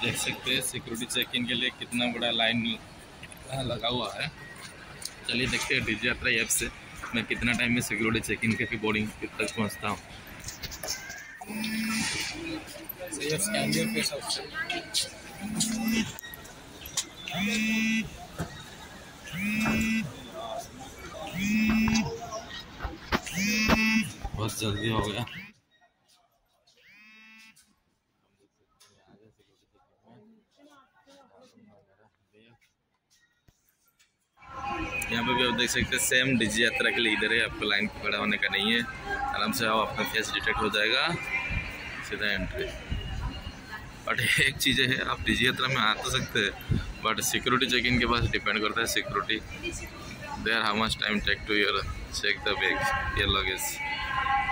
देख सकते हैं सिक्योरिटी चेक इन के लिए कितना बड़ा लाइन लगा हुआ है। चलिए देखते हैं डीजे यात्रा ऐप से मैं कितना टाइम में सिक्योरिटी चेक इन करके बोर्डिंग तक पहुंचता हूँ। बहुत जल्दी हो गया। यहाँ पे भी आप देख सकते हैं सेम डीजे यात्रा के लिए इधर है, आपको लाइन खड़ा होने का नहीं है, आराम से आओ, अपना फेस डिटेक्ट हो जाएगा, सीधा एंट्री। बट एक चीज़ है, आप डीजे यात्रा में आ तो सकते हैं बट सिक्योरिटी चेक इन के पास डिपेंड करता है security there how much time take to your check the bag your luggage.